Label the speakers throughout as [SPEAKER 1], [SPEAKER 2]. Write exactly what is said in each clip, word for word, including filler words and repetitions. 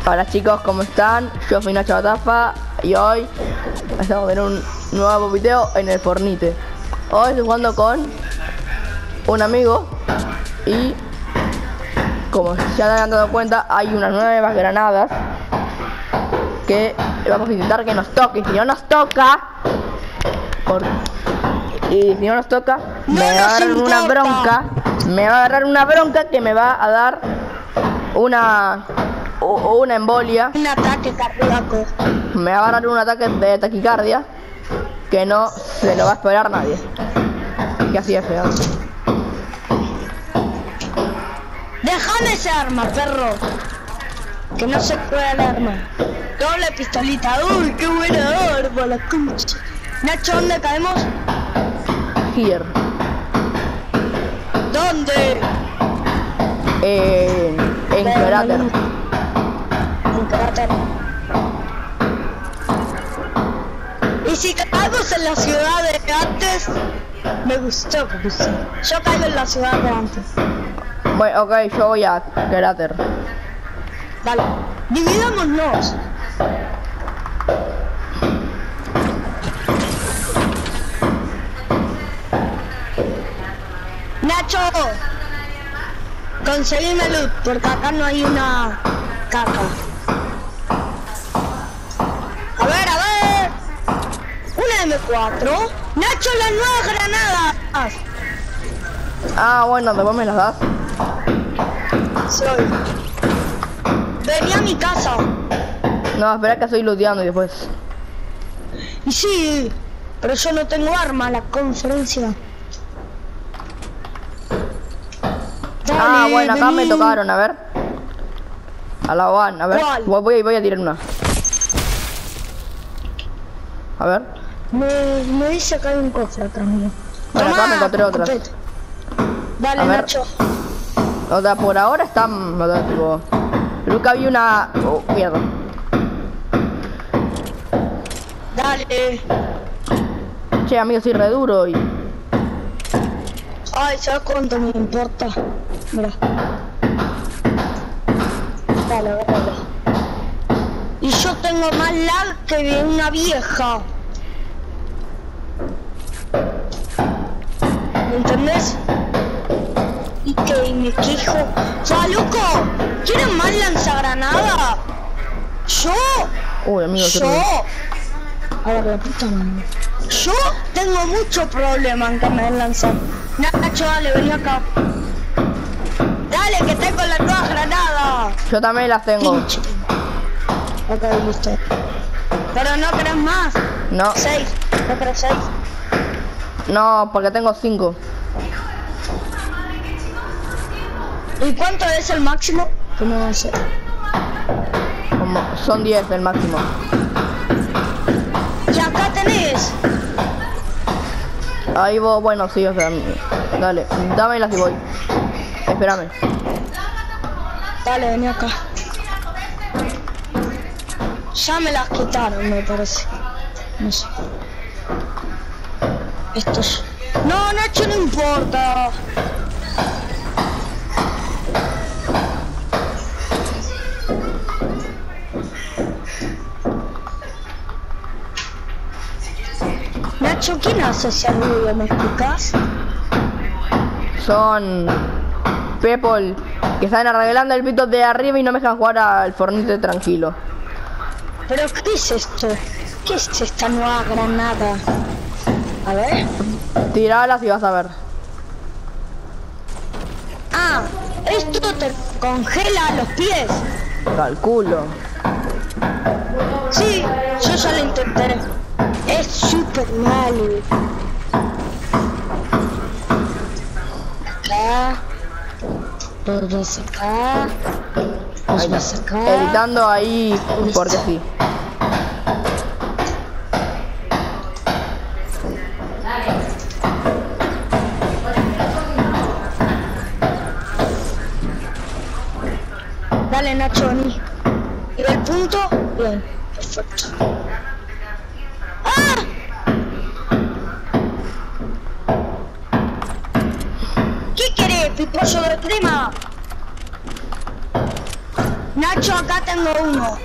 [SPEAKER 1] Hola chicos, ¿cómo están? Yo soy Nacho Batafa y hoy estamos en un nuevo video en el Fornite. Hoy estoy jugando con un amigo y como ya se han dado cuenta hay unas nuevas granadas que vamos a intentar que nos toque. Si no nos toca, por... y si no nos toca,
[SPEAKER 2] no
[SPEAKER 1] me va a agarrar
[SPEAKER 2] importa.
[SPEAKER 1] una bronca, me va a agarrar una bronca que me va a dar una o una embolia,
[SPEAKER 2] un ataque cardíaco.
[SPEAKER 1] me va a dar un ataque de taquicardia que no se lo va a esperar nadie. Que así es feo.
[SPEAKER 2] Déjame ese arma, perro. Que no se puede el arma. Doble pistolita. Uy, qué buena arma, la concha. Nacho, ¿dónde caemos?
[SPEAKER 1] Here.
[SPEAKER 2] ¿Dónde?
[SPEAKER 1] Eh, en cráter.
[SPEAKER 2] En cráter. Y si caemos en la ciudad de antes, me gustó, me gustó. Yo caigo en la ciudad de antes.
[SPEAKER 1] Bueno, ok, yo voy a cráter.
[SPEAKER 2] Dale, dividámonos. Nacho, conseguime luz, porque acá no hay una caja. A ver, a ver. Una eme cuatro. Nacho, las nuevas granadas.
[SPEAKER 1] Ah, bueno, después me las das.
[SPEAKER 2] Soy. Vení a mi casa.
[SPEAKER 1] No, espera que estoy looteando y después.
[SPEAKER 2] Y sí, pero yo no tengo arma, la conferencia. Dale,
[SPEAKER 1] Ah, bueno, acá
[SPEAKER 2] vení.
[SPEAKER 1] me tocaron, a ver. A la van, a ver.
[SPEAKER 2] ¿Cuál?
[SPEAKER 1] Voy, voy, voy a tirar una. A ver.
[SPEAKER 2] Me, me dice que hay un cofre acá, mira.
[SPEAKER 1] Bueno, acá me encontré otras.
[SPEAKER 2] completo. Dale,
[SPEAKER 1] A ver.
[SPEAKER 2] Nacho.
[SPEAKER 1] O sea, por ahora están, o sea, tipo, creo que había una... Oh, mierda.
[SPEAKER 2] Dale.
[SPEAKER 1] Che, amigo, soy re duro y...
[SPEAKER 2] Ay, ¿sabes cuánto me importa? Mira. Dale, dale. Y yo tengo más lag que una vieja. ¿Me entendés? Y que me quejo. ¡Ya, loco! ¿Quieren más lanzagranada? ¿Yo?
[SPEAKER 1] Uy, amigo, soy
[SPEAKER 2] Yo.
[SPEAKER 1] re...
[SPEAKER 2] A ver, la puta madre. Yo tengo mucho problema en que me den lanzar. Nacho, dale, vení acá. Dale, que tengo la nueva granada.
[SPEAKER 1] Yo también las tengo.
[SPEAKER 2] Pinche. Ok, listo. Pero no querés más.
[SPEAKER 1] No,
[SPEAKER 2] Seis. ¿No querés seis?
[SPEAKER 1] no, porque tengo cinco.
[SPEAKER 2] ¿Y cuánto es el máximo? Que no va a ser.
[SPEAKER 1] Como son diez el máximo.
[SPEAKER 2] Y acá tenés.
[SPEAKER 1] Ahí vos, bueno, sí, o sea, dale, dámelas y voy. Espérame.
[SPEAKER 2] Dale, vení acá. Ya me las quitaron, me parece. No sé. Estos. No, Nacho, no importa. Nacho, ¿quién hace ese ruido? ¿Me explicás?
[SPEAKER 1] Son people que están arreglando el pito de arriba y no me dejan jugar al Fornite tranquilo.
[SPEAKER 2] ¿Pero qué es esto? ¿Qué es esta nueva granada? A ver.
[SPEAKER 1] Tiralas y vas a ver.
[SPEAKER 2] Ah, esto te congela los pies.
[SPEAKER 1] Calculo.
[SPEAKER 2] Sí, yo ya lo intenté. Es súper malo. Acá. Todos acá.
[SPEAKER 1] Ahí
[SPEAKER 2] Todos
[SPEAKER 1] está.
[SPEAKER 2] acá.
[SPEAKER 1] Editando ahí porque sí.
[SPEAKER 2] Dale, Nacho, vení. ¿Y el punto? Bien, perfecto. ¡Ah! ¿Qué querés, piposo de crema? Nacho, acá tengo uno.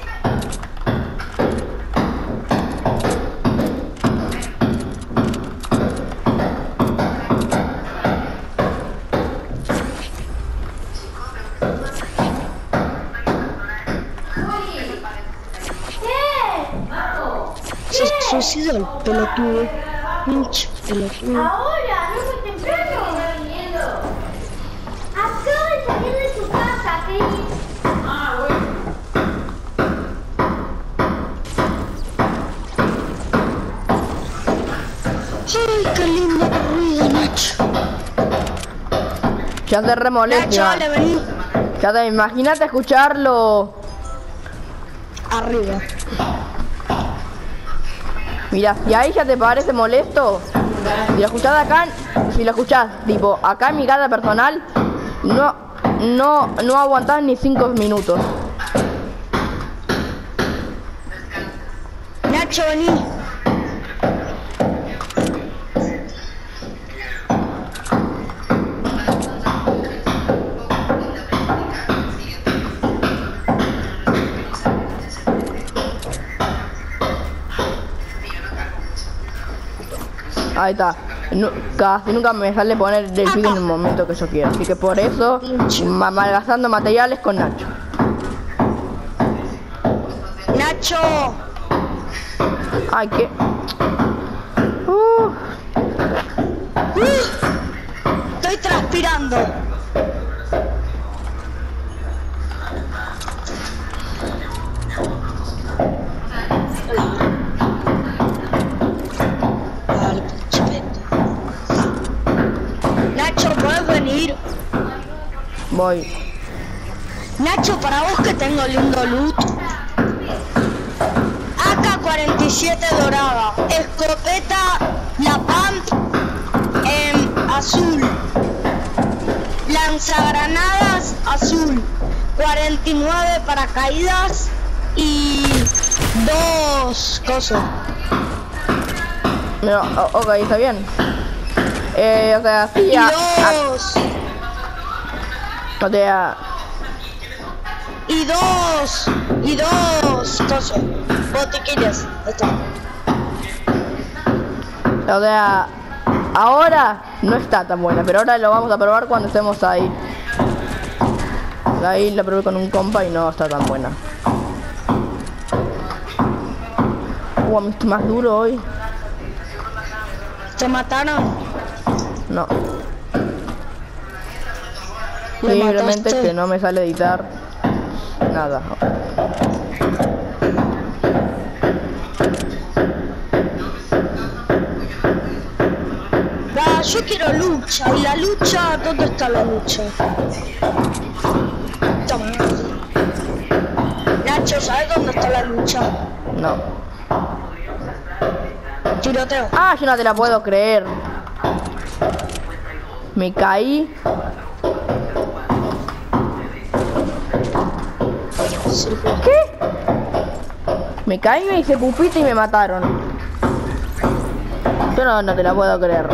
[SPEAKER 2] Se suicidó el pelotudo. Pinche pelotudo.
[SPEAKER 3] Ahora, no muy temprano. Acabo de salir de su casa, Cris. Ah, bueno.
[SPEAKER 2] Ay, qué lindo ruido, Nacho.
[SPEAKER 1] Ya te remolesta.
[SPEAKER 2] Nacho, dale, vení.
[SPEAKER 1] Ya te imagínate escucharlo.
[SPEAKER 2] Arriba.
[SPEAKER 1] Mira, si ahí ya te parece molesto, si lo escuchás acá, si lo escuchás, tipo, acá en mi casa personal, no, no, no aguantás ni cinco minutos.
[SPEAKER 2] Nacho, vení.
[SPEAKER 1] Ahí está. No, casi nunca me sale poner el pico en el momento que yo quiero. Así que por eso, ma- malgastando materiales con Nacho.
[SPEAKER 2] Nacho.
[SPEAKER 1] Ay, qué. Uh,
[SPEAKER 2] Uh, estoy transpirando. Vale, pinche pendejo. Nacho, ¿puedes venir?
[SPEAKER 1] voy.
[SPEAKER 2] Nacho, para vos que tengo lindo loot. A K cuarenta y siete dorada. Escopeta, la pump en azul. Lanzagranadas azul. cuarenta y nueve paracaídas y dos cosas.
[SPEAKER 1] No, o- ok, está bien. Eh, o sea, sí,
[SPEAKER 2] Y
[SPEAKER 1] a-
[SPEAKER 2] dos.
[SPEAKER 1] a- o sea,
[SPEAKER 2] Y dos. Y dos cosas. Botiquines. Esto.
[SPEAKER 1] o sea, ahora no está tan buena, pero ahora lo vamos a probar cuando estemos ahí. Ahí la probé con un compa y no está tan buena. Uh, me estoy más duro hoy.
[SPEAKER 2] ¿Te mataron?
[SPEAKER 1] No.
[SPEAKER 2] ¿Me
[SPEAKER 1] Simplemente
[SPEAKER 2] mataste?
[SPEAKER 1] que no me sale editar nada.
[SPEAKER 2] Va, yo quiero lucha. ¿Y la lucha? ¿Dónde está la lucha? Toma. Nacho, ¿sabes dónde está la lucha?
[SPEAKER 1] No.
[SPEAKER 2] Tiroteo.
[SPEAKER 1] Ah, yo no te la puedo creer. Me caí. ¿Qué? Me caí, me hice pupita y me mataron. Yo no, no te la puedo creer.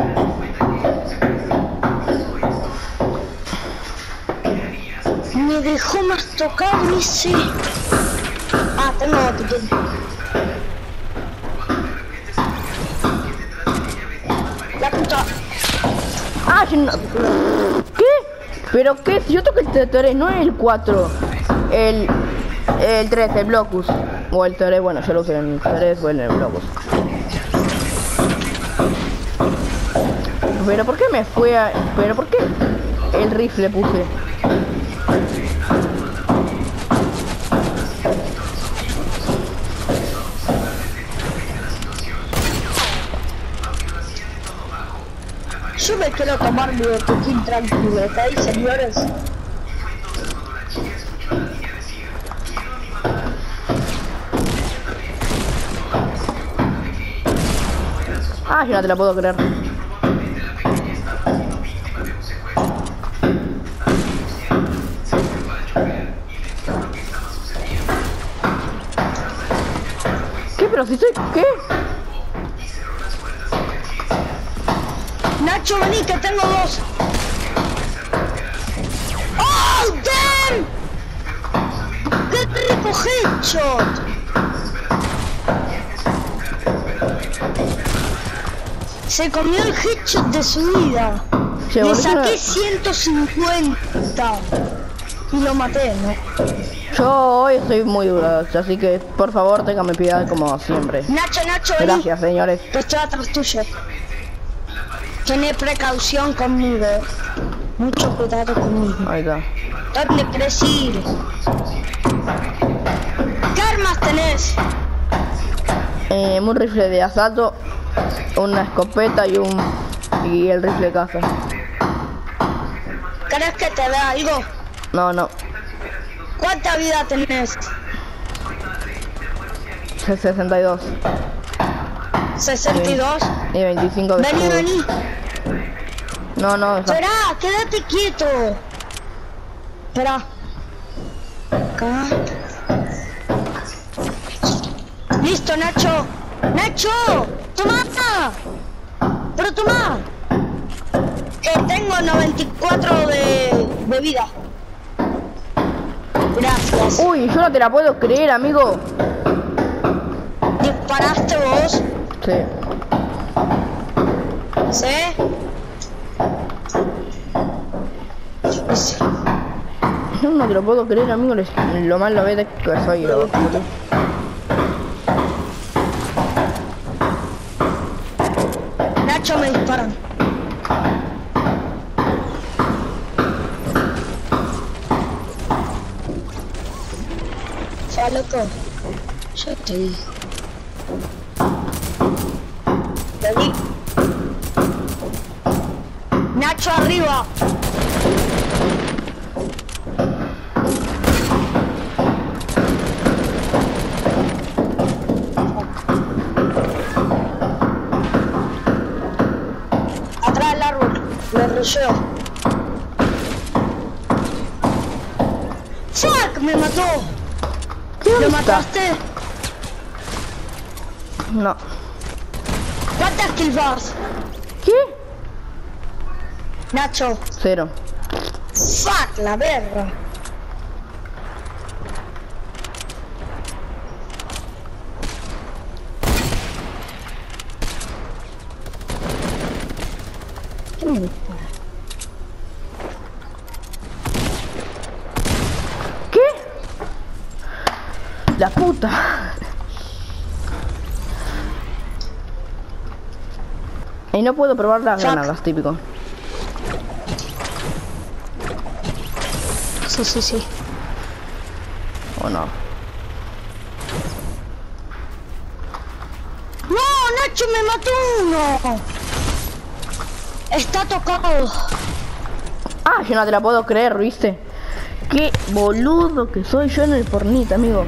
[SPEAKER 2] Me dejó más tocado ese. Ah, tengo botiquín. La puta.
[SPEAKER 1] Ah, yo no... ¿Qué? ¿Pero qué? Si yo toqué el tres, no el cuatro. El... El tres, el Blocus. O el tres, bueno, yo lo usé en el tres o en el Blocus. ¿Pero por qué me fue a...? ¿Pero por qué el rifle puse?
[SPEAKER 2] Yo me quiero tomar mi botiquín tranquilo, ¿está ahí, señores?
[SPEAKER 1] Ah, yo no te la puedo creer. ¿Qué? Pero si soy... ¿Qué?
[SPEAKER 2] Nacho, vení, que tengo dos. ¡Oh, damn! headshot. Se comió el headshot de su vida.
[SPEAKER 1] Che,
[SPEAKER 2] Le
[SPEAKER 1] boludo,
[SPEAKER 2] saqué ciento cincuenta y lo maté, ¿no?
[SPEAKER 1] yo hoy estoy muy duro, así que por favor téngame piedad como siempre.
[SPEAKER 2] Nacho, Nacho, vení.
[SPEAKER 1] Gracias, señores.
[SPEAKER 2] Que estoy atrás tuyo. Tené precaución conmigo. Mucho cuidado conmigo.
[SPEAKER 1] Ahí está.
[SPEAKER 2] ¿Dónde querés ir? ¿Qué armas tenés?
[SPEAKER 1] Eh, un rifle de asalto, una escopeta y un y el rifle de caza.
[SPEAKER 2] ¿Querés que te dé algo?
[SPEAKER 1] No, no.
[SPEAKER 2] ¿Cuánta vida tenés?
[SPEAKER 1] sesenta y dos.
[SPEAKER 2] ¿sesenta y dos?
[SPEAKER 1] Y veinticinco de
[SPEAKER 2] Vení,
[SPEAKER 1] escudo.
[SPEAKER 2] vení.
[SPEAKER 1] No, no, esa-
[SPEAKER 2] Esperá, quédate quieto. Esperá. Acá. Listo, Nacho. ¡Nacho! ¡Toma! ¡Pero toma! Eh, tengo noventa y cuatro de, de vida. Gracias.
[SPEAKER 1] Uy, yo no te la puedo creer, amigo.
[SPEAKER 2] ¿Disparaste vos?
[SPEAKER 1] Sí.
[SPEAKER 2] ¿Sí? Sí.
[SPEAKER 1] Yo no te lo puedo creer, amigo. les- Lo malo es que soy yo.
[SPEAKER 2] Nacho, me disparan. Ya, loco. Ya te dije. Te di. Nacho, arriba. Atrás del árbol. Me rusheo. ¡Fuck! Me mató.
[SPEAKER 1] ¿Qué
[SPEAKER 2] ¿Lo
[SPEAKER 1] onda?
[SPEAKER 2] mataste?
[SPEAKER 1] No.
[SPEAKER 2] ¿Cuántas kills vas?
[SPEAKER 1] ¿Qué?
[SPEAKER 2] Nacho.
[SPEAKER 1] Cero.
[SPEAKER 2] Fuck, la verga. ¿Qué me dispara?
[SPEAKER 1] ¿Qué? La puta. Y no puedo probar las
[SPEAKER 2] Fuck.
[SPEAKER 1] granadas, típico.
[SPEAKER 2] Sí, sí, sí.
[SPEAKER 1] ¿O no?
[SPEAKER 2] ¡No, Nacho, me mató uno! Está tocado.
[SPEAKER 1] Ah, yo no te la puedo creer, ¿viste? Qué boludo que soy yo en el Fortnite, amigo.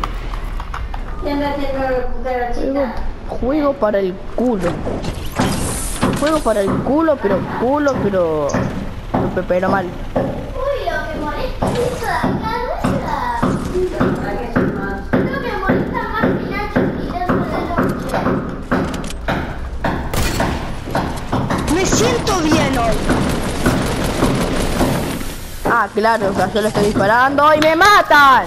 [SPEAKER 1] Juego, juego para el culo. Juego para el culo, pero culo, pero... Pero, pero mal.
[SPEAKER 3] Uy, lo que molesta es eso de acá, ¿no es la? Lo que molesta más que Nacho tirando de noche.
[SPEAKER 2] Me siento bien hoy.
[SPEAKER 1] Ah, claro, o sea, yo le estoy disparando y me matan.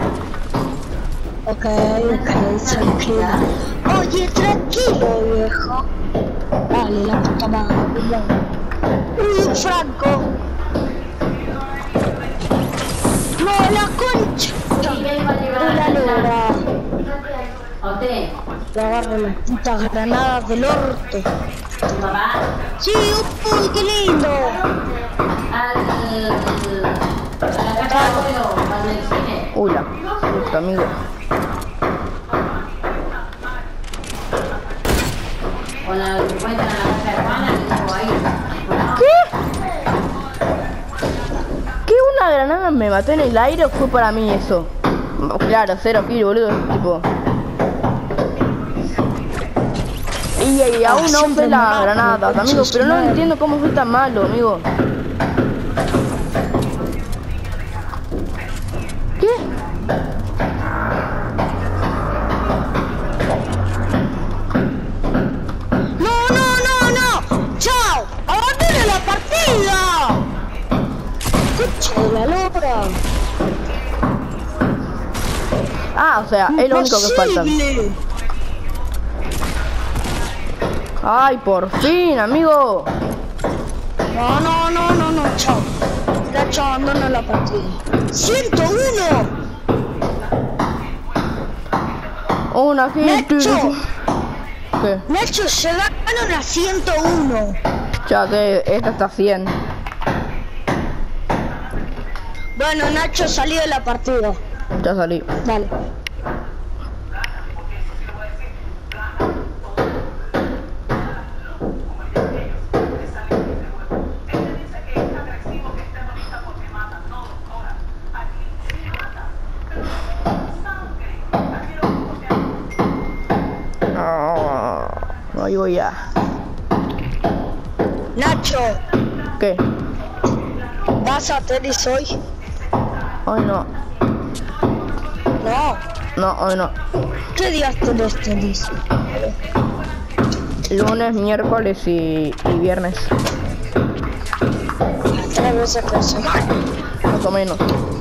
[SPEAKER 2] Ok, ok, tranquilo. Oye, tranquilo, viejo. Dale, la puta madre. Uy, un franco. No, la concha. Una lora. Le agarro las putas granadas del orto. Sí, uy, qué lindo.
[SPEAKER 1] Uy, la puta, amigo. ¿Qué? ¿Qué una granada me mató en el aire o fue para mí eso? Claro, cero kill, boludo, tipo. Y, y aún no usé las granadas, amigo, pero no entiendo cómo fue tan malo, amigo. ¿Qué?
[SPEAKER 2] No, no, no, no. Chao. Abandone la partida. Concha de la lora.
[SPEAKER 1] Ah, o sea, es lo único que falta.
[SPEAKER 2] Imposible.
[SPEAKER 1] Ay, por fin, amigo.
[SPEAKER 2] No, no, no, no, no, chao. Ya, chao, abandono la partida. ¡ciento uno!
[SPEAKER 1] Una gente.
[SPEAKER 2] Nacho,
[SPEAKER 1] ¿Qué?
[SPEAKER 2] Nacho, llegaron a ciento uno.
[SPEAKER 1] Ya que esta está cien.
[SPEAKER 2] Bueno, Nacho, salí de la partida.
[SPEAKER 1] Ya salí.
[SPEAKER 2] Dale.
[SPEAKER 1] No, ahí voy ya.
[SPEAKER 2] Nacho,
[SPEAKER 1] ¿Qué?
[SPEAKER 2] ¿vas a tenis hoy?
[SPEAKER 1] Hoy no.
[SPEAKER 2] No.
[SPEAKER 1] No, hoy no.
[SPEAKER 2] ¿Qué días tenés tenis?
[SPEAKER 1] Lunes, miércoles y, y viernes.
[SPEAKER 2] Tres veces por semana.
[SPEAKER 1] Más o menos.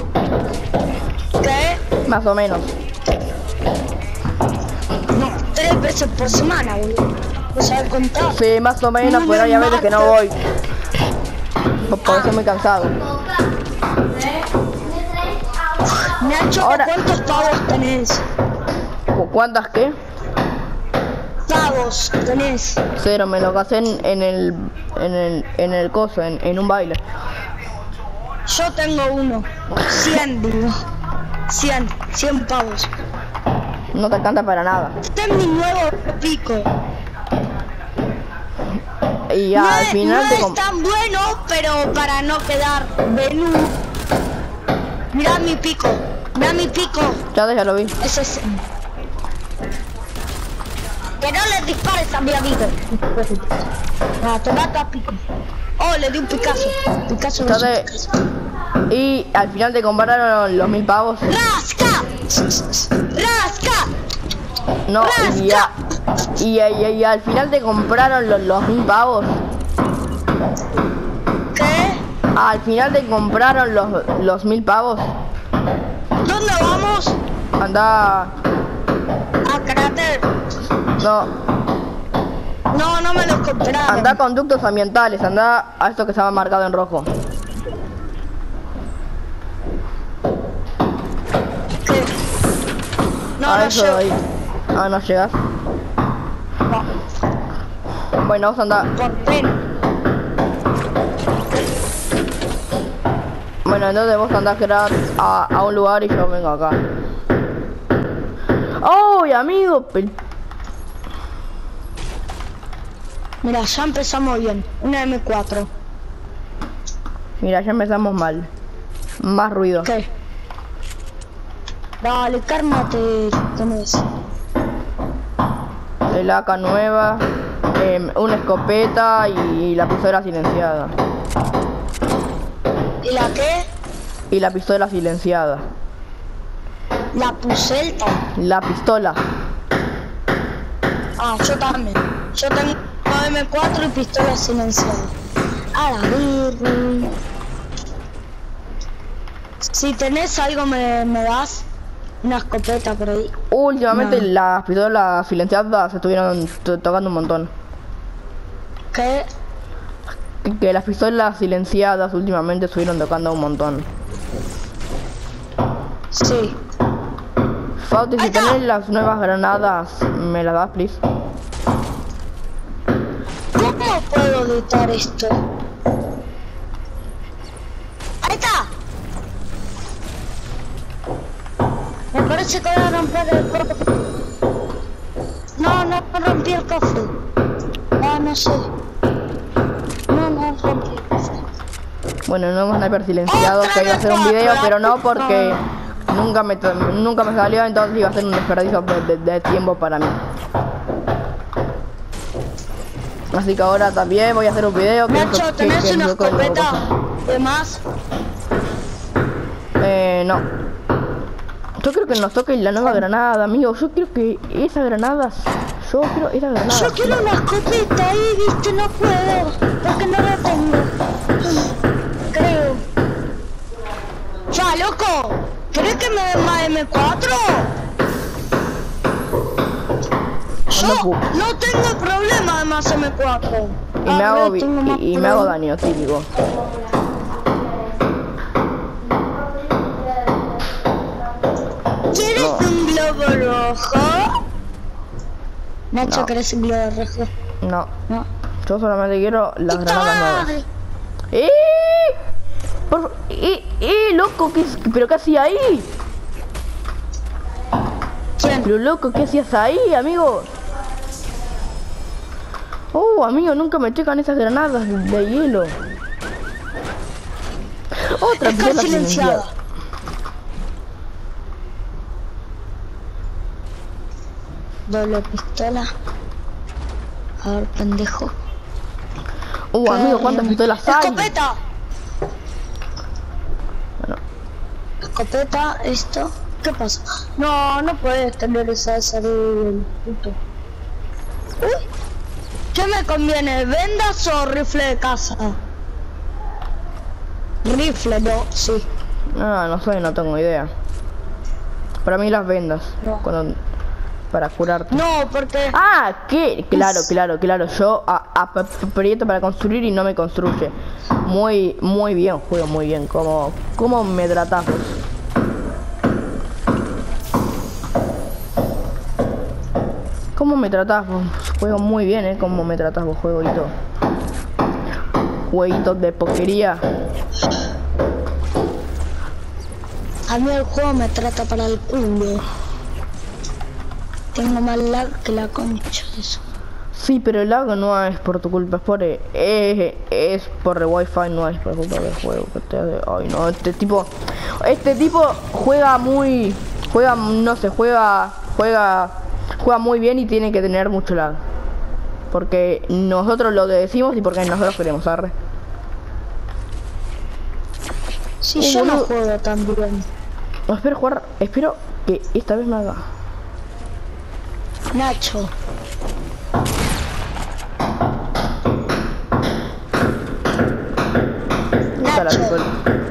[SPEAKER 2] ¿Qué?
[SPEAKER 1] Más o menos.
[SPEAKER 2] No, tres veces por semana, boludo. ¿No sabes contar?
[SPEAKER 1] Sí, más o menos, pero hay a veces que no voy. Por, por eso muy cansado.
[SPEAKER 2] Nacho,
[SPEAKER 1] Ahora-
[SPEAKER 2] ¿cuántos pavos tenés?
[SPEAKER 1] ¿Cu- ¿Cuántas qué?
[SPEAKER 2] Pavos tenés.
[SPEAKER 1] Cero, me lo gasté en, en el en el en el coso, en, en un baile.
[SPEAKER 2] Yo tengo uno. cien, digo. cien, cien pavos.
[SPEAKER 1] No te alcanza para nada.
[SPEAKER 2] Este es mi nuevo pico.
[SPEAKER 1] Y
[SPEAKER 2] No,
[SPEAKER 1] al
[SPEAKER 2] es-
[SPEAKER 1] final
[SPEAKER 2] no
[SPEAKER 1] te
[SPEAKER 2] es
[SPEAKER 1] com-
[SPEAKER 2] tan bueno, pero para no quedar menú. Mirá mi pico. Mirá mi pico.
[SPEAKER 1] ya, ya lo vi.
[SPEAKER 2] Ese es. Que no le dispares a mi amigo. No, te mata a pico. Oh, le di un Picasso. Picasso
[SPEAKER 1] Ya
[SPEAKER 2] no es un
[SPEAKER 1] te-
[SPEAKER 2] Picasso.
[SPEAKER 1] Y al final te compraron los mil pavos.
[SPEAKER 2] ¡Rasca! ¡Rasca!
[SPEAKER 1] No, y, ya, y, y- y al final te compraron los, los mil pavos.
[SPEAKER 2] ¿Qué?
[SPEAKER 1] Al final te compraron los, los mil pavos.
[SPEAKER 2] ¿Dónde vamos?
[SPEAKER 1] Anda.
[SPEAKER 2] A cráter.
[SPEAKER 1] No,
[SPEAKER 2] No, no me los compraron.
[SPEAKER 1] anda a conductos ambientales, anda a esto que estaba marcado en rojo.
[SPEAKER 2] ¿Qué? No,
[SPEAKER 1] a
[SPEAKER 2] no
[SPEAKER 1] eso de
[SPEAKER 2] llego.
[SPEAKER 1] ahí. Ah, no llegas.
[SPEAKER 2] No,
[SPEAKER 1] Bueno, vamos a andar.
[SPEAKER 2] por pena.
[SPEAKER 1] Bueno, entonces vos andás a, a un lugar y yo vengo acá. ¡Oh, amigo! Pe-
[SPEAKER 2] Mira, ya empezamos bien. Una eme cuatro.
[SPEAKER 1] Mira, ya empezamos mal. Más ruido.
[SPEAKER 2] ¿Qué? Dale, cálmate. Tenés.
[SPEAKER 1] El A K nueva, eh, una escopeta y, y la pistola silenciada.
[SPEAKER 2] ¿Y la qué?
[SPEAKER 1] Y la pistola silenciada.
[SPEAKER 2] La puselta.
[SPEAKER 1] La pistola.
[SPEAKER 2] Ah, yo también. Yo tengo eme cuatro y pistola silenciada. A la birri. Si tenés algo me, me das. Una escopeta por ahí.
[SPEAKER 1] Últimamente
[SPEAKER 2] No.
[SPEAKER 1] las pistolas silenciadas se estuvieron to- tocando un montón.
[SPEAKER 2] ¿Qué?
[SPEAKER 1] Que, que las pistolas silenciadas últimamente estuvieron tocando un montón.
[SPEAKER 2] Sí.
[SPEAKER 1] Fauti, si
[SPEAKER 2] Ahí está.
[SPEAKER 1] tenés las nuevas granadas, me las das, please.
[SPEAKER 2] ¿Cómo puedo editar esto? ¡Ahí está! Me parece que voy a romper el cofre. No, no rompí el cofre. Ah, no sé. No, no rompí el cofre.
[SPEAKER 1] Bueno, nuevo sniper silenciado, quería hacer un video, pero no porque nunca me, tra- nunca me salió, entonces iba a ser un desperdicio de, de- de tiempo para mí. Así que ahora también voy a hacer un video que
[SPEAKER 2] Nacho,
[SPEAKER 1] que-
[SPEAKER 2] ¿tenés
[SPEAKER 1] que
[SPEAKER 2] una
[SPEAKER 1] no con-
[SPEAKER 2] escopeta de más?
[SPEAKER 1] Eh, no. Yo creo que nos toque la nueva granada, amigo. Yo quiero que esas granadas. Yo quiero esas granadas.
[SPEAKER 2] Yo quiero una escopeta ahí, viste, no puedo. Porque no la tengo. Creo. Ya, loco. ¿Querés que me den más eme cuatro? Yo
[SPEAKER 1] No, no,
[SPEAKER 2] no tengo problema de más eme cuatro.
[SPEAKER 1] Y me hago, vi- y, y me hago daño, típico.
[SPEAKER 2] ¿Quieres
[SPEAKER 1] No.
[SPEAKER 2] un globo rojo? Nacho,
[SPEAKER 1] No.
[SPEAKER 2] ¿querés un globo rojo?
[SPEAKER 1] No,
[SPEAKER 2] No.
[SPEAKER 1] yo solamente quiero las granadas nuevas.
[SPEAKER 2] ¡Ay!
[SPEAKER 1] ¡Eh! Por fa- ¡Eh! ¡Eh! ¡Loco! ¿Qué, ¿Pero qué hacía ahí?
[SPEAKER 2] ¿Quién?
[SPEAKER 1] Pero loco, ¿qué hacías ahí, amigo? Oh, amigo, nunca me checan esas granadas de, de hielo. Otra
[SPEAKER 2] Está
[SPEAKER 1] pistola
[SPEAKER 2] silenciada. Doble pistola. A ver, pendejo.
[SPEAKER 1] Uh, amigo, ¿cuántas pistolas hay?
[SPEAKER 2] ¡Escopeta!
[SPEAKER 1] Bueno.
[SPEAKER 2] Escopeta, esto. ¿Qué pasa? No, no puedes tener esa esa del puto. Uy. ¿Qué me conviene? ¿Vendas o rifle de caza? Rifle, no, sí.
[SPEAKER 1] No, no sé, no tengo idea. Para mí las vendas.
[SPEAKER 2] No.
[SPEAKER 1] Cuando, para curarte.
[SPEAKER 2] No, porque...
[SPEAKER 1] Ah, ¿qué? Claro, claro, claro. Yo a- a- aprieto para construir y no me construye. Muy, muy bien, juego muy bien. ¿Cómo, cómo me tratás vos? ¿Cómo me tratás vos? Juego muy bien, ¿eh? ¿Cómo me tratás vos, jueguito? Jueguitos de poquería.
[SPEAKER 2] A mí el juego me trata para el culo. Tengo más lag que la concha de eso.
[SPEAKER 1] Sí, pero el lag no es por tu culpa, es por, eh, es, es por el wifi, no es por culpa del juego. Que te hace- ay no, este tipo, este tipo juega muy, juega, no sé, juega, juega, juega muy bien y tiene que tener mucho lag. Porque nosotros lo decimos y porque nosotros queremos, arre.
[SPEAKER 2] Si
[SPEAKER 1] Uh,
[SPEAKER 2] yo no
[SPEAKER 1] boludo.
[SPEAKER 2] juego tan bien.
[SPEAKER 1] No, espero jugar, espero que esta vez me haga.
[SPEAKER 2] Nacho.
[SPEAKER 1] Puta la
[SPEAKER 2] Nacho,
[SPEAKER 1] pistola.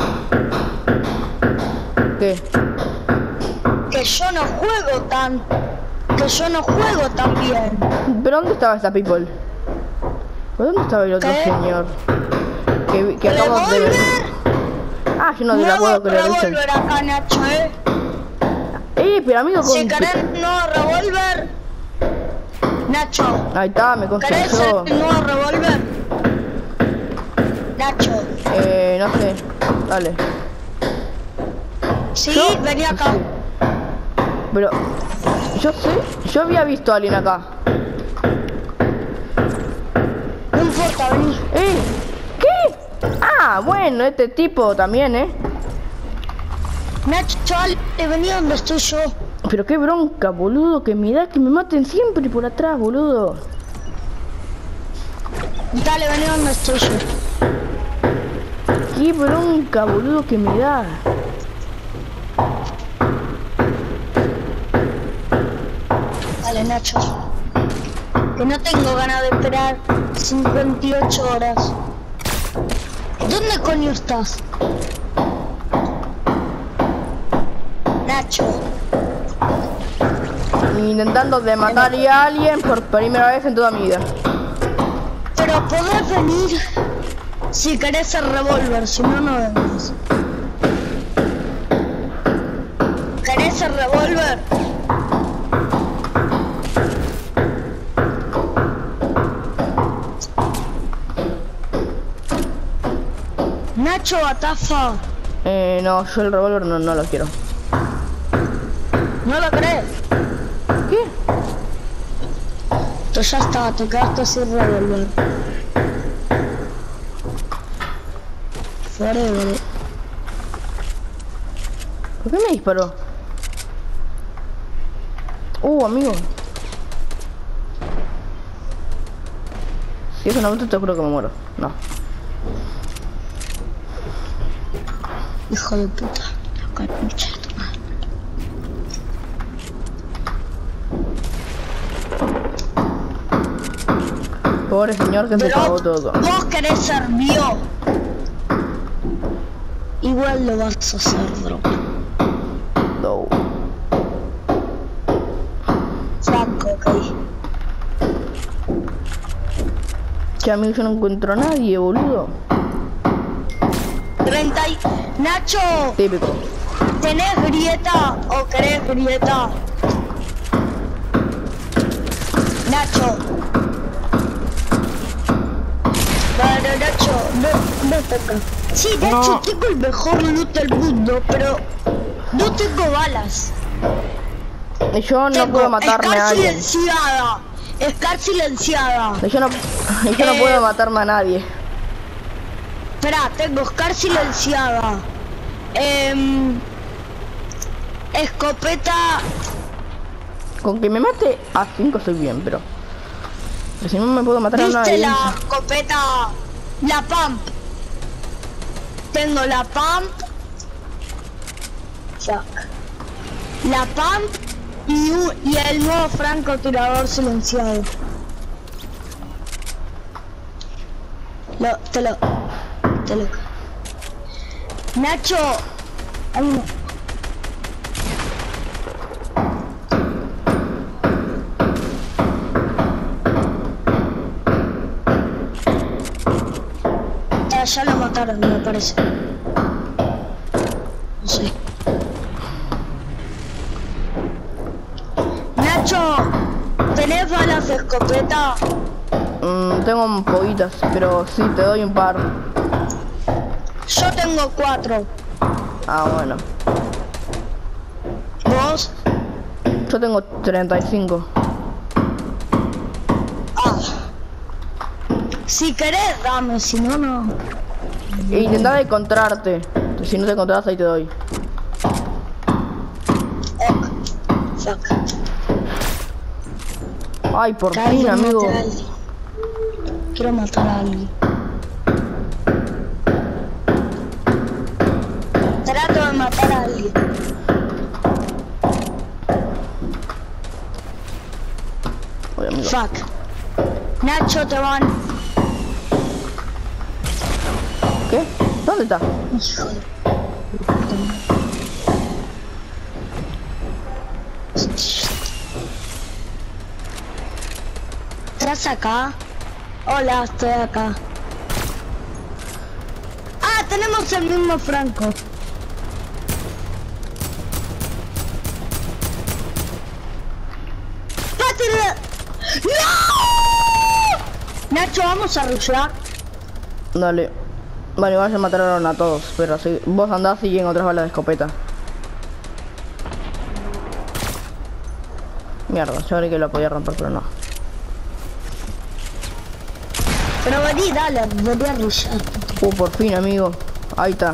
[SPEAKER 1] ¿Qué?
[SPEAKER 2] que yo no juego tan... Que yo no juego tan bien.
[SPEAKER 1] ¿Pero dónde estaba esta people? ¿Por dónde estaba el otro
[SPEAKER 2] ¿Qué?
[SPEAKER 1] señor? Que, que acabamos de ver.
[SPEAKER 2] ¡Revólver!
[SPEAKER 1] Ah, yo no te la
[SPEAKER 2] Nuevo
[SPEAKER 1] puedo creer, ¿viste?
[SPEAKER 2] revólver acá, Nacho, eh.
[SPEAKER 1] Eh, pero amigo, con...
[SPEAKER 2] Si querés el nuevo revólver... Nacho,
[SPEAKER 1] Ahí está, me
[SPEAKER 2] ¿querés
[SPEAKER 1] construyó.
[SPEAKER 2] el nuevo revólver? Nacho,
[SPEAKER 1] Eh, no sé. Dale.
[SPEAKER 2] sí,
[SPEAKER 1] Yo-
[SPEAKER 2] vení acá.
[SPEAKER 1] sí. Pero, yo sé, yo había visto a alguien acá.
[SPEAKER 2] No importa, vení.
[SPEAKER 1] Eh, ¿qué? Ah, bueno, este tipo también, ¿eh?
[SPEAKER 2] Nacho, dale, vení donde estoy yo.
[SPEAKER 1] Pero qué bronca, boludo, que me da que me maten siempre por atrás, boludo.
[SPEAKER 2] Dale, vení donde estoy yo.
[SPEAKER 1] Qué bronca, boludo, que me da.
[SPEAKER 2] Dale, Nacho. Que no tengo ganas de esperar cincuenta y ocho horas. ¿Dónde coño estás? Nacho.
[SPEAKER 1] Intentando de matar a alguien por primera vez en toda mi vida.
[SPEAKER 2] Pero podés venir si querés el revólver, si no, no vengas. ¿Querés el revólver? Nacho, Atafa,
[SPEAKER 1] Eh, no, yo el revólver no, no lo quiero.
[SPEAKER 2] ¿no lo crees?
[SPEAKER 1] ¿Qué?
[SPEAKER 2] Tú ya estaba, te quedaste sin revólver. Forever.
[SPEAKER 1] ¿Por qué me disparó? Uh, amigo. Si es una moto te juro que me muero. No.
[SPEAKER 2] Hijo de puta. La concha de tu madre.
[SPEAKER 1] Pobre señor que se
[SPEAKER 2] Pero
[SPEAKER 1] cagó todo.
[SPEAKER 2] vos querés ser bio. Igual lo vas a hacer, bro. cinco, ok.
[SPEAKER 1] Che, amigo, yo no encuentro a nadie, boludo.
[SPEAKER 2] treinta y... Nacho,
[SPEAKER 1] Típico.
[SPEAKER 2] ¿tenés grieta o querés grieta? Nacho. Bueno, Nacho, no, no toca. Sí, Nacho,
[SPEAKER 1] No.
[SPEAKER 2] tengo el mejor loot del mundo, pero no tengo balas.
[SPEAKER 1] Y yo no
[SPEAKER 2] Tengo
[SPEAKER 1] puedo matarme
[SPEAKER 2] Scar
[SPEAKER 1] a alguien.
[SPEAKER 2] silenciada. Scar silenciada.
[SPEAKER 1] Y yo no, y yo no
[SPEAKER 2] Eh.
[SPEAKER 1] puedo matarme a nadie.
[SPEAKER 2] Espera, tengo Scar silenciada. Eh, escopeta.
[SPEAKER 1] Con que me mate a cinco estoy bien, pero... pero si no me puedo matar a
[SPEAKER 2] ¿Viste
[SPEAKER 1] nadie.
[SPEAKER 2] la escopeta? La pump. Tengo la pump. Fuck. La pump y, un, y el nuevo francotirador silenciado. Lo, te lo... Te lo... Nacho. Ay, no. Ya, ya lo mataron, me parece. No sé. Nacho, ¿tenés balas de escopeta?
[SPEAKER 1] Mm, tengo poquitas, pero sí, te doy un par.
[SPEAKER 2] Yo tengo cuatro.
[SPEAKER 1] Ah, bueno.
[SPEAKER 2] ¿Vos?
[SPEAKER 1] Yo tengo treinta y cinco.
[SPEAKER 2] Ah. Si querés, dame, si no, no.
[SPEAKER 1] E intentaba encontrarte. Si no te encontrás, ahí te doy.
[SPEAKER 2] Ok. Fuck.
[SPEAKER 1] Ay, por
[SPEAKER 2] Quiero
[SPEAKER 1] fin, amigo.
[SPEAKER 2] matar a alguien. Quiero matar a alguien. Trato de matar a alguien.
[SPEAKER 1] Oye, amigo.
[SPEAKER 2] Fuck. Nacho, te van.
[SPEAKER 1] ¿Qué? ¿Dónde está?
[SPEAKER 2] Hijo de... ¿Estás acá? Hola, estoy acá. Ah, tenemos el mismo Franco. ¡Pátela! ¡No! Nacho, vamos a rushear.
[SPEAKER 1] Dale. Vale, igual se mataron a todos, pero si vos andás y en otras balas de escopeta. Mierda, yo creí que lo podía romper, pero no.
[SPEAKER 2] Pero vení, dale, vení a rushear.
[SPEAKER 1] Uh, por fin, amigo. Ahí está.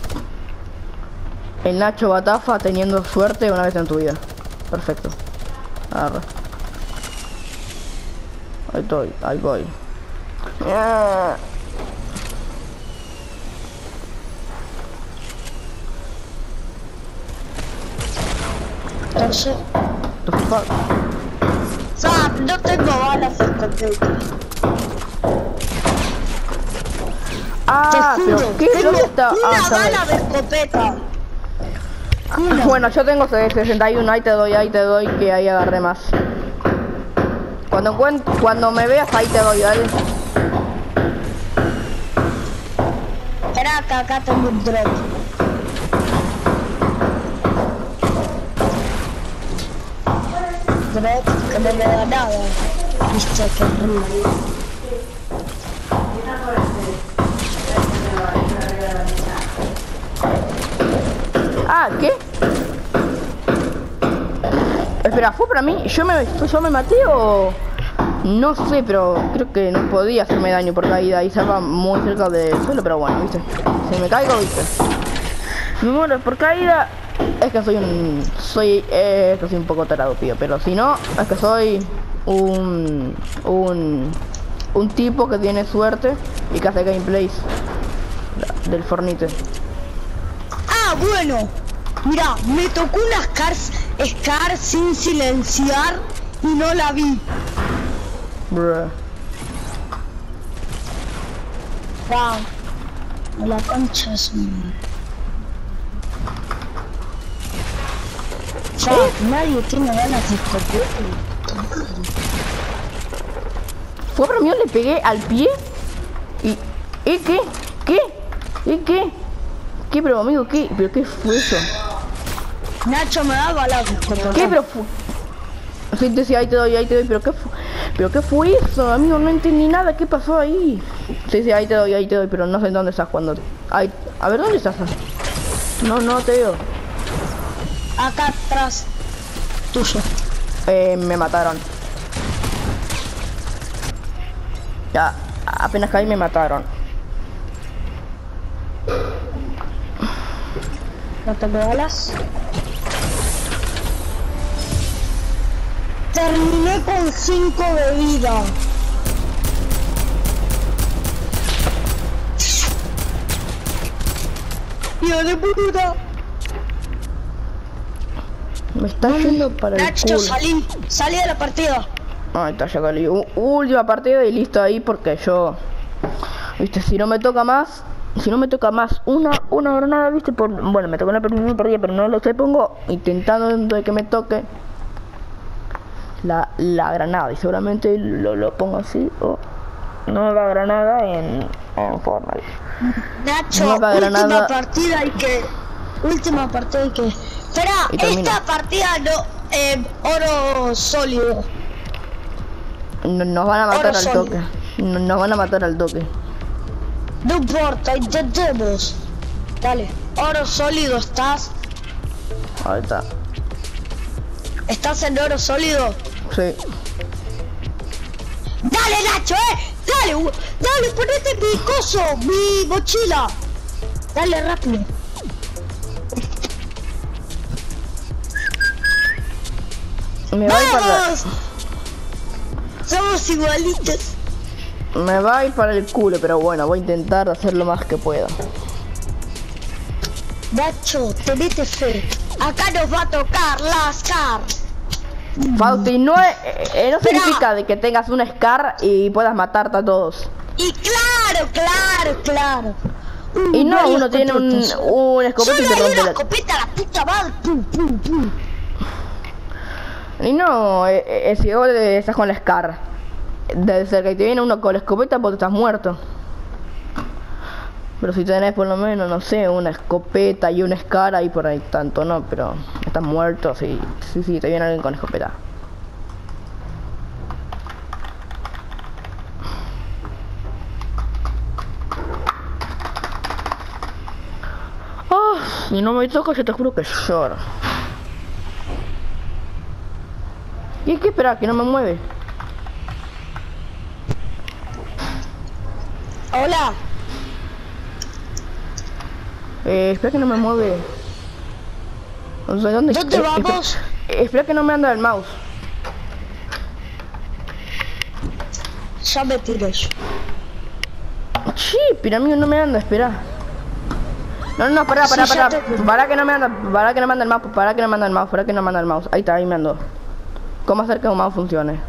[SPEAKER 1] El Nacho Batafa teniendo suerte una vez en tu vida. Perfecto. Agarra. Ahí estoy, ahí voy. Ah.
[SPEAKER 2] Entonces...
[SPEAKER 1] The fuck?
[SPEAKER 2] Zap, no tengo balas de escopeta.
[SPEAKER 1] Ah,
[SPEAKER 2] Te
[SPEAKER 1] pero
[SPEAKER 2] juro,
[SPEAKER 1] ¿qué?
[SPEAKER 2] tengo
[SPEAKER 1] ¿Dónde está?
[SPEAKER 2] una
[SPEAKER 1] Ah, está
[SPEAKER 2] bala
[SPEAKER 1] bien.
[SPEAKER 2] de escopeta. Una.
[SPEAKER 1] Bueno, yo tengo sesenta y uno, ahí te doy, ahí te doy, que ahí agarré más. Cuando encuent cuando me veas, ahí te doy, dale.
[SPEAKER 2] Espera que acá tengo un drop. Drop que no me da nada. Viste que ruido.
[SPEAKER 1] Ah, ¿qué? Espera, ¿fue para mí? ¿Yo me, yo me maté o...? No sé, pero creo que no podía hacerme daño por caída y estaba muy cerca del suelo, pero bueno, viste. Si me caigo, viste. Me muero por caída. Es que soy un... Soy... Eh, es que soy un poco tarado, tío. Pero si no, es que soy un... Un... Un tipo que tiene suerte y que hace gameplays del Fornite.
[SPEAKER 2] Ah, bueno. Mira, me tocó una Scar, Scar sin silenciar y no la vi.
[SPEAKER 1] Bruh.
[SPEAKER 2] Wow. La concha es un... Ya, nadie tiene ganas de escopeta.
[SPEAKER 1] Fue para mí, le pegué al pie. ¿Y, ¿y qué? ¿Qué? ¿Y qué? ¿Qué, pero amigo? ¿Qué? ¿Pero qué fue eso?
[SPEAKER 2] Nacho me da balazos.
[SPEAKER 1] ¿Qué? Pero fue... Sí, sí, sí, ahí te doy, ahí te doy, pero qué fue... ¿Pero qué fue eso, amigo? No entendí nada, ¿qué pasó ahí? Sí, sí, ahí te doy, ahí te doy, pero no sé en dónde estás cuando... Ahí... A ver, ¿dónde estás? No, no te veo.
[SPEAKER 2] Acá atrás. Tuyo.
[SPEAKER 1] Eh, me mataron. Ya, apenas caí me mataron.
[SPEAKER 2] ¿No te balas? Terminé con cinco de vida. ¡Hijo de puta!
[SPEAKER 1] Me está yendo para el
[SPEAKER 2] Nacho,
[SPEAKER 1] culo.
[SPEAKER 2] salí, salí de la partida.
[SPEAKER 1] Ahí está, ya salí. U- Última partida y listo ahí porque yo... Viste, si no me toca más... Si no me toca más una, una granada, viste, por... Bueno, me tocó la primera partida, pero no lo sé, pongo intentando de que me toque la, la granada. Y seguramente lo, lo pongo así o... Nueva granada en, en Fortnite.
[SPEAKER 2] Nacho,
[SPEAKER 1] Nueva
[SPEAKER 2] última
[SPEAKER 1] granada.
[SPEAKER 2] partida y que... Última partida y que... Espera,
[SPEAKER 1] Y termina.
[SPEAKER 2] esta partida no... Eh, oro sólido.
[SPEAKER 1] No- Nos van a matar
[SPEAKER 2] Oro
[SPEAKER 1] al
[SPEAKER 2] sólido.
[SPEAKER 1] toque. No- Nos van a matar al toque.
[SPEAKER 2] No importa, intentemos. Dale, oro sólido estás.
[SPEAKER 1] Ahí está.
[SPEAKER 2] ¿Estás en oro sólido?
[SPEAKER 1] Sí.
[SPEAKER 2] Dale, Nacho, eh. Dale, gu- dale, ponete mi coso, mi mochila. Dale, rápido.
[SPEAKER 1] Me va a ir para...
[SPEAKER 2] ¡Vamos! Somos igualitos.
[SPEAKER 1] Me va a ir para el culo, pero bueno, voy a intentar hacer lo más que pueda.
[SPEAKER 2] Nacho, tenete fe. Acá nos va a tocar la Scar.
[SPEAKER 1] Fausti, no, es- eh, no
[SPEAKER 2] Espera.
[SPEAKER 1] significa de que tengas una Scar y puedas matarte a todos.
[SPEAKER 2] Y claro, claro, claro. Uh,
[SPEAKER 1] Y no,
[SPEAKER 2] varias
[SPEAKER 1] uno tiene un,
[SPEAKER 2] escopetas.
[SPEAKER 1] un escopeta y
[SPEAKER 2] Solo
[SPEAKER 1] te
[SPEAKER 2] hay
[SPEAKER 1] rompe
[SPEAKER 2] una
[SPEAKER 1] la...
[SPEAKER 2] escopeta, la puta madre. Pum, pum, pum.
[SPEAKER 1] Y no, eh, eh, si vos estás con la Scar de cerca y te viene uno con la escopeta, pues estás muerto. Pero si tenés por lo menos, no sé, una escopeta y una Scar ahí por ahí tanto, no, pero estás muerto, sí, sí, sí, te viene alguien con escopeta. Ah, si no me toco, yo te juro que lloro. Y hay que esperar, que no me mueve.
[SPEAKER 2] Hola.
[SPEAKER 1] Eh, espera que no me mueve. O sea, ¿dónde
[SPEAKER 2] ¿Dónde
[SPEAKER 1] eh,
[SPEAKER 2] vamos?
[SPEAKER 1] Espera, espera que no me anda el mouse.
[SPEAKER 2] Ya me tiré yo.
[SPEAKER 1] Sí, pero a mí no me anda, espera. No, no, pará,
[SPEAKER 2] Sí,
[SPEAKER 1] pará,
[SPEAKER 2] ya
[SPEAKER 1] pará.
[SPEAKER 2] te-
[SPEAKER 1] Pará que no me anda, pará que no me anda el mouse, pará que no me anda el mouse, pará que no me anda el mouse. Ahí está, ahí me ando. ¿Cómo hacer que un mouse funcione?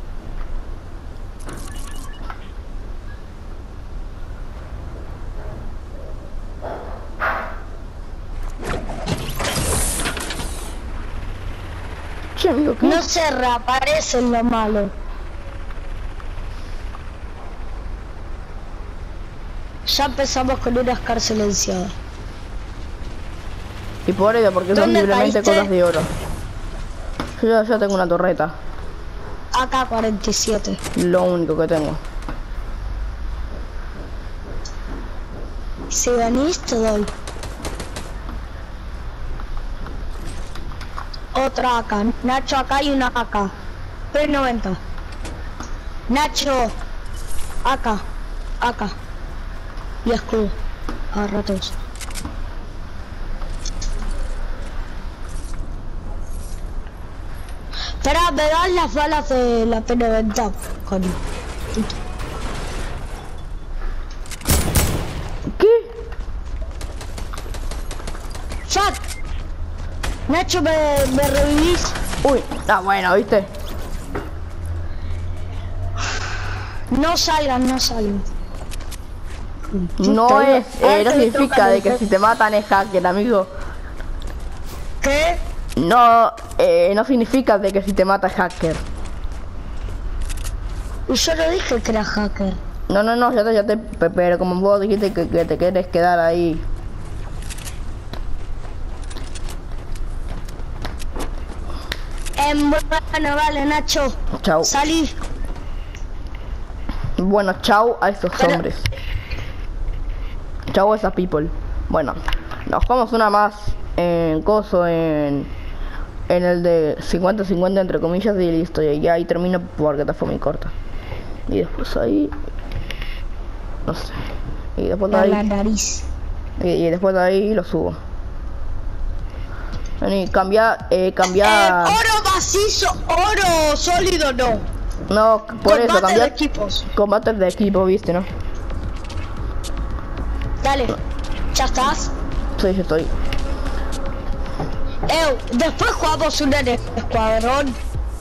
[SPEAKER 1] Che, amigo, ¿qué?
[SPEAKER 2] No se reaparece lo malo. Ya empezamos con una Scar silenciada.
[SPEAKER 1] Y por ello, porque son
[SPEAKER 2] ¿Dónde
[SPEAKER 1] simplemente
[SPEAKER 2] caíste?
[SPEAKER 1] cosas de oro. Yo ya, ya tengo una torreta,
[SPEAKER 2] A K cuarenta y siete.
[SPEAKER 1] lo único que tengo.
[SPEAKER 2] Si venís te doy. Otra acá. Nacho, acá hay una acá. tres noventa. Nacho. Acá. Acá. Y escudo. A ratos. Espera, me dan las balas de la P noventa, Connie.
[SPEAKER 1] ¿Qué?
[SPEAKER 2] ¡Fuck! Nacho, ¿me, me revivís?
[SPEAKER 1] Uy, ah, bueno, ¿viste?
[SPEAKER 2] No salgan, no salgan.
[SPEAKER 1] No
[SPEAKER 2] Está
[SPEAKER 1] es,
[SPEAKER 2] bien.
[SPEAKER 1] eh, no
[SPEAKER 2] Ah, te
[SPEAKER 1] significa
[SPEAKER 2] toca,
[SPEAKER 1] de que
[SPEAKER 2] te
[SPEAKER 1] si te matan es hacker, amigo.
[SPEAKER 2] ¿Qué?
[SPEAKER 1] No, eh, no significa de que si te mata es hacker.
[SPEAKER 2] Y yo no dije que era hacker.
[SPEAKER 1] No, no, no, ya te, ya te, pe- pero como vos dijiste que, que te quieres quedar ahí.
[SPEAKER 2] Em, bueno, vale, Nacho.
[SPEAKER 1] Chau.
[SPEAKER 2] Salí.
[SPEAKER 1] Bueno, chau a estos
[SPEAKER 2] Pero-
[SPEAKER 1] hombres. Chau a esas people. Bueno, nos jugamos una más en coso, en en el de cincuenta cincuenta entre comillas y listo. Y ya ahí termino porque esta fue muy corta. Y después ahí... No sé. Y después de
[SPEAKER 2] Por la
[SPEAKER 1] ahí...
[SPEAKER 2] nariz.
[SPEAKER 1] Y, y después de ahí lo subo. Vení, cambia, eh, cambia...
[SPEAKER 2] Eh, oro macizo, oro sólido no.
[SPEAKER 1] No, por eso,
[SPEAKER 2] Combate de
[SPEAKER 1] cambia...
[SPEAKER 2] equipos.
[SPEAKER 1] Combates de equipo, viste, ¿no?
[SPEAKER 2] Dale. ¿Ya estás?
[SPEAKER 1] Sí, yo estoy.
[SPEAKER 2] Eh, después jugamos un escuadrón.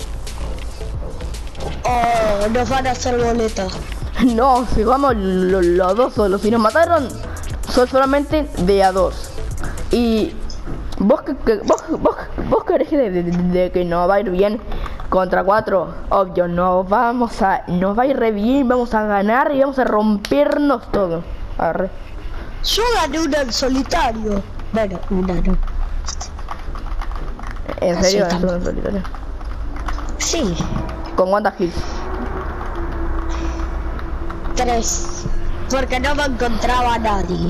[SPEAKER 2] Oh, nos van a hacer boletas.
[SPEAKER 1] No, si vamos lo- los dos solos, si nos mataron, soy solamente de a dos. Y vos que, que- vos, vos, vos querés de, de- de que nos va a ir bien contra cuatro, obvio, no vamos a, nos va a ir re bien, vamos a ganar y vamos a rompernos todo. Arre.
[SPEAKER 2] Yo gané una en solitario. Bueno, una no.
[SPEAKER 1] En
[SPEAKER 2] Así
[SPEAKER 1] serio,
[SPEAKER 2] estamos.
[SPEAKER 1] en solitario.
[SPEAKER 2] Sí,
[SPEAKER 1] ¿Con cuántas kills?
[SPEAKER 2] tres. Porque no me encontraba a nadie.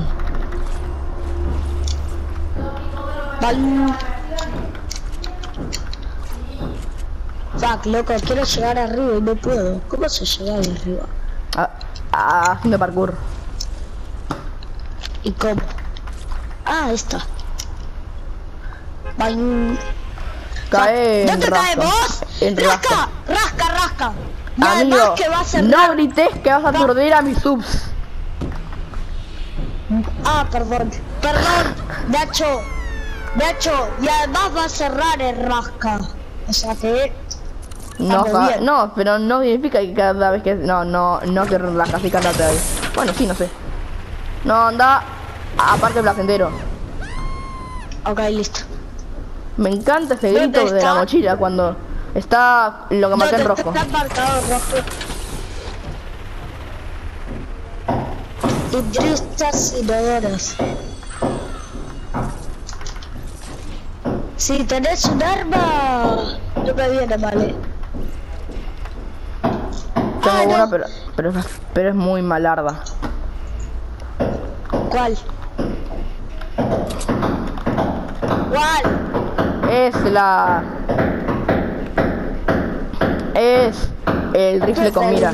[SPEAKER 2] Vale. Fuck, loco, quiero llegar arriba y no puedo. ¿Cómo se llega ahí arriba?
[SPEAKER 1] Ah, ah, haciendo parkour.
[SPEAKER 2] ¿Y cómo? Ah, esta. Bang.
[SPEAKER 1] Cae en
[SPEAKER 2] ¿Dónde
[SPEAKER 1] rasca.
[SPEAKER 2] caemos?
[SPEAKER 1] En
[SPEAKER 2] ¡Rasca! ¡Rasca, rasca! Y
[SPEAKER 1] Amigo,
[SPEAKER 2] además que va a ser...
[SPEAKER 1] no grites que vas a aturdir a mis subs.
[SPEAKER 2] Ah, perdón. Perdón, Nacho. Nacho, y además va a cerrar el rasca. O sea que...
[SPEAKER 1] No,
[SPEAKER 2] Estamos
[SPEAKER 1] sa-
[SPEAKER 2] bien.
[SPEAKER 1] no, pero no significa que cada vez que... No, no, no te relajas y cántate ahí. Bueno, sí, no sé. No, anda... Aparte placentero.
[SPEAKER 2] Ok, listo.
[SPEAKER 1] Me encanta ese
[SPEAKER 2] ¿Dónde
[SPEAKER 1] grito de
[SPEAKER 2] está?
[SPEAKER 1] la mochila cuando está lo que marqué en
[SPEAKER 2] ¿Dónde
[SPEAKER 1] rojo.
[SPEAKER 2] está marcado rojo? Indristas inodoras. Si tenés un arma, no me viene mal, eh.
[SPEAKER 1] Tengo
[SPEAKER 2] Ah,
[SPEAKER 1] una,
[SPEAKER 2] no.
[SPEAKER 1] pero, pero, es- pero es muy malarda.
[SPEAKER 2] ¿Cuál? ¿Cuál?
[SPEAKER 1] Es la... Es el rifle con mira.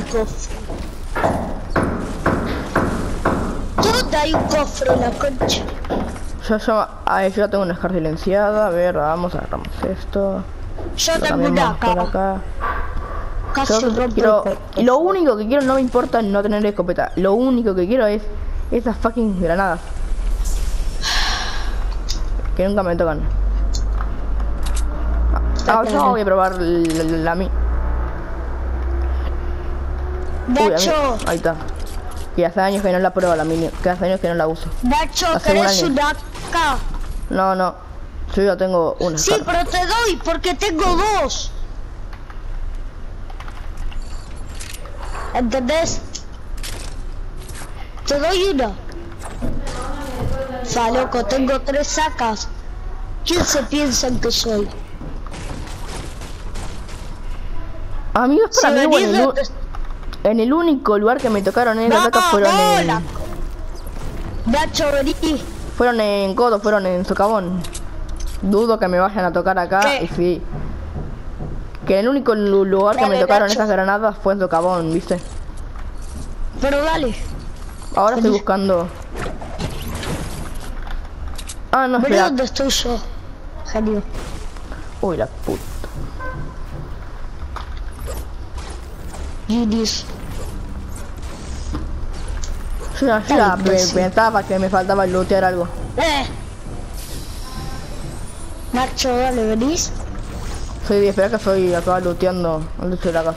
[SPEAKER 2] ¿Dónde hay un cofre en la concha?
[SPEAKER 1] Yo, yo, ay, yo ya tengo una Scar silenciada. A ver, vamos, agarramos esto.
[SPEAKER 2] Yo
[SPEAKER 1] Lo
[SPEAKER 2] tengo
[SPEAKER 1] cambiamos
[SPEAKER 2] una
[SPEAKER 1] por
[SPEAKER 2] acá.
[SPEAKER 1] acá.
[SPEAKER 2] Casi
[SPEAKER 1] Yo
[SPEAKER 2] rompo
[SPEAKER 1] quiero,
[SPEAKER 2] el cofre.
[SPEAKER 1] lo único que quiero, no me importa no tener escopeta. Lo único que quiero es esas fucking granadas que nunca me tocan. Ah, yo voy a probar la, la, la mi. Uy, a mí-
[SPEAKER 2] Nacho,
[SPEAKER 1] ahí está. Que hace años que no la pruebo la mini, que hace años que no la uso.
[SPEAKER 2] Nacho,
[SPEAKER 1] hace un
[SPEAKER 2] ¿querés
[SPEAKER 1] año.
[SPEAKER 2] una acá?
[SPEAKER 1] No, no. Yo ya tengo una.
[SPEAKER 2] Sí,
[SPEAKER 1] Scar.
[SPEAKER 2] pero te doy porque tengo dos. ¿Entendés? Te doy una. O sea, loco, tengo tres sacas. ¿Quién se piensan que soy?
[SPEAKER 1] Amigos,
[SPEAKER 2] Si
[SPEAKER 1] para mí,
[SPEAKER 2] venís
[SPEAKER 1] bueno, el, u-
[SPEAKER 2] de-
[SPEAKER 1] en el único lugar que me tocaron en la
[SPEAKER 2] ¡Vamos,
[SPEAKER 1] fueron
[SPEAKER 2] bola!
[SPEAKER 1] en,
[SPEAKER 2] Nacho, vení.
[SPEAKER 1] fueron en Codo, fueron en Socavón. Dudo que me vayan a tocar acá.
[SPEAKER 2] ¿Qué?
[SPEAKER 1] Y sí. Que el único lu- lugar que me
[SPEAKER 2] Dale,
[SPEAKER 1] tocaron
[SPEAKER 2] Nacho.
[SPEAKER 1] esas granadas fue en Socavón, ¿viste?
[SPEAKER 2] Pero dale.
[SPEAKER 1] Ahora estoy
[SPEAKER 2] Vení.
[SPEAKER 1] buscando. Ah, no,
[SPEAKER 2] Vení
[SPEAKER 1] espera.
[SPEAKER 2] donde estoy yo. Genio.
[SPEAKER 1] Uy, la puta.
[SPEAKER 2] Genius.
[SPEAKER 1] Yo ya, yo ya
[SPEAKER 2] Dale,
[SPEAKER 1] pe-
[SPEAKER 2] imbécil.
[SPEAKER 1] pensaba que me faltaba lootear algo.
[SPEAKER 2] Eh. Nacho, dale, venís.
[SPEAKER 1] Soy, espera que soy acá looteando antes de la casa.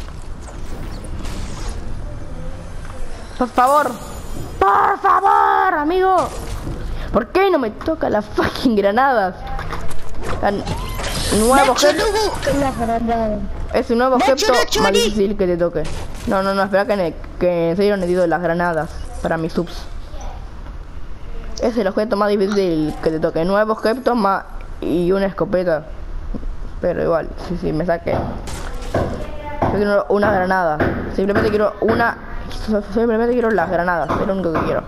[SPEAKER 1] Por favor. Por favor, amigo. ¿Por qué no me toca las fucking granadas? Tan- Nuevo
[SPEAKER 2] Nacho,
[SPEAKER 1] objeto.
[SPEAKER 2] no busques las granadas.
[SPEAKER 1] Es un nuevo
[SPEAKER 2] Nacho,
[SPEAKER 1] objeto
[SPEAKER 2] Nacho,
[SPEAKER 1] más
[SPEAKER 2] vení.
[SPEAKER 1] difícil que te toque. No, no, no, espera que, ne que en serio necesito las granadas para mis subs. Es el objeto más difícil que te toque. Nueve objetos más y una escopeta. Pero igual, sí, sí, me saqué. Yo quiero una granada. Simplemente quiero una... Simplemente quiero las granadas. Es lo único que quiero.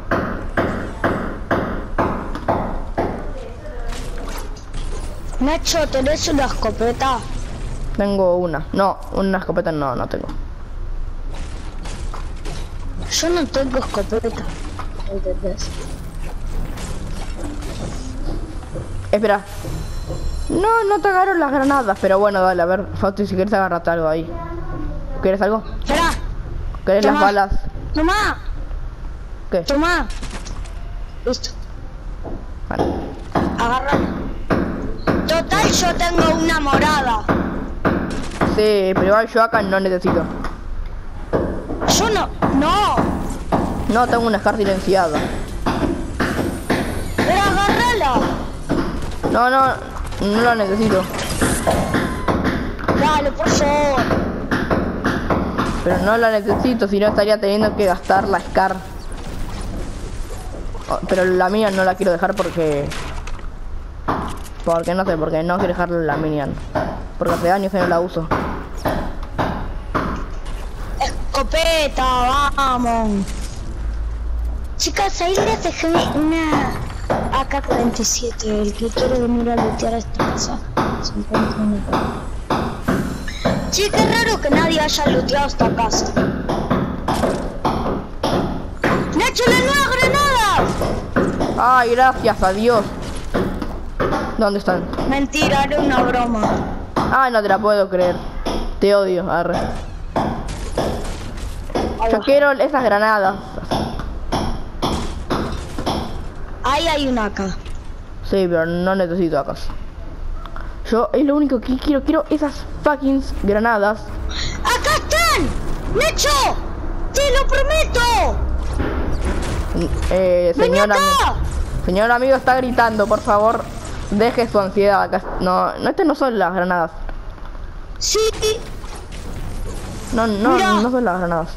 [SPEAKER 2] Nacho, ¿tenés una escopeta?
[SPEAKER 1] Tengo una. No, una escopeta no, no tengo.
[SPEAKER 2] Yo no tengo escopeta. ¿Entendés?
[SPEAKER 1] Espera. No, no te agarro las granadas, pero bueno, dale, a ver, Fausti, si quieres agarrarte algo ahí. ¿Quieres algo?
[SPEAKER 2] Espera.
[SPEAKER 1] ¿Quieres las balas?
[SPEAKER 2] Tomá.
[SPEAKER 1] ¿Qué?
[SPEAKER 2] Tomá. Listo.
[SPEAKER 1] Vale.
[SPEAKER 2] Agarra. Total, yo tengo una morada.
[SPEAKER 1] Sí, pero igual yo acá no necesito.
[SPEAKER 2] Yo no. No.
[SPEAKER 1] No, tengo una Scar silenciada.
[SPEAKER 2] Pero agárrala.
[SPEAKER 1] No, no, no la necesito.
[SPEAKER 2] Dale, por favor.
[SPEAKER 1] Pero no la necesito, si no estaría teniendo que gastar la Scar. Oh, pero la mía no la quiero dejar porque... Porque no sé, porque no quiero dejar la minion. Porque hace años que no la uso.
[SPEAKER 2] Escopeta, vamos. Chicas, ahí les dejé una A K cuarenta y siete. El que quiere venir a lootear a esta casa se encuentra en el... Sí, qué raro que nadie haya looteado esta casa. ¡Nacho, las nuevas granadas!
[SPEAKER 1] Ay, gracias a Dios. ¿Dónde están?
[SPEAKER 2] Mentira, era una broma.
[SPEAKER 1] Ah, no te la puedo creer. Te odio, arre. Yo quiero esas granadas.
[SPEAKER 2] Ahí hay una acá.
[SPEAKER 1] Sí, pero no necesito acá. Yo es lo único que quiero, quiero esas fucking granadas.
[SPEAKER 2] ¡Acá están! ¡Nacho! ¡Te lo prometo!
[SPEAKER 1] Eh,
[SPEAKER 2] ¡Vení
[SPEAKER 1] señora,
[SPEAKER 2] acá!
[SPEAKER 1] señor amigo está gritando, por favor, deje su ansiedad acá. No, no, estas no son las granadas.
[SPEAKER 2] Sí.
[SPEAKER 1] No, no,
[SPEAKER 2] Mira.
[SPEAKER 1] no son las granadas.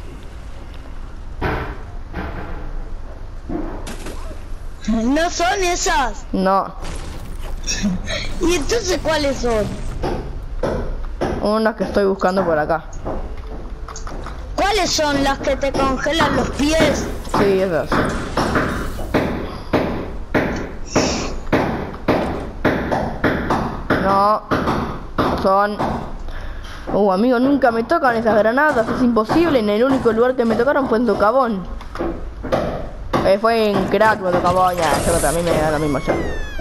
[SPEAKER 2] No son esas.
[SPEAKER 1] No,
[SPEAKER 2] ¿Y entonces cuáles son?
[SPEAKER 1] unas que estoy buscando por acá.
[SPEAKER 2] ¿Cuáles son las que te congelan los pies?
[SPEAKER 1] Sí, esas. No, son... Uh, amigo, nunca me tocan esas granadas, es imposible. En el único lugar que me tocaron fue en Socavón. Eh, fue en Crack, me tocaba, ya, yo creo que a mí me da lo mismo ya.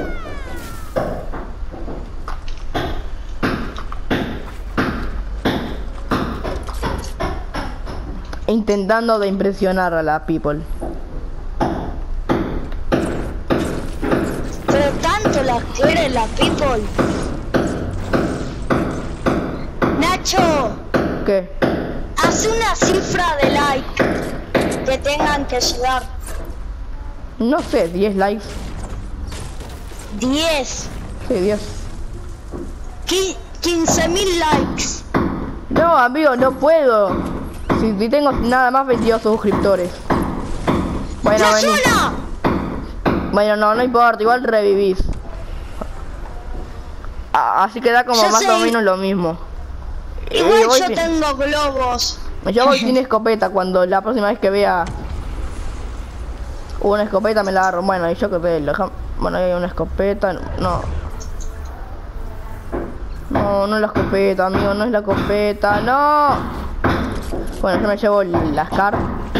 [SPEAKER 1] Intentando de impresionar a la people.
[SPEAKER 2] Pero tanto las quiere la people. Nacho,
[SPEAKER 1] ¿Qué?
[SPEAKER 2] haz una cifra de like que tengan que llegar.
[SPEAKER 1] No sé, diez likes.
[SPEAKER 2] diez.
[SPEAKER 1] Sí, diez.
[SPEAKER 2] quince mil likes.
[SPEAKER 1] No, amigo, no puedo. Si, si tengo nada más veintidós suscriptores. Bueno,
[SPEAKER 2] ¡La
[SPEAKER 1] vení.
[SPEAKER 2] zona!
[SPEAKER 1] Bueno, no, no importa, igual revivís. Ah, así que da como
[SPEAKER 2] Yo
[SPEAKER 1] más
[SPEAKER 2] sé.
[SPEAKER 1] o menos lo mismo. Y
[SPEAKER 2] Igual
[SPEAKER 1] voy
[SPEAKER 2] yo
[SPEAKER 1] sin-
[SPEAKER 2] tengo globos.
[SPEAKER 1] Yo voy sin escopeta, cuando la próxima vez que vea una escopeta me la agarro. Bueno, y yo que sé, lo deja- bueno, hay una escopeta, no. No, no es la escopeta, amigo, no es la escopeta, no. Bueno, yo me llevo la Scar.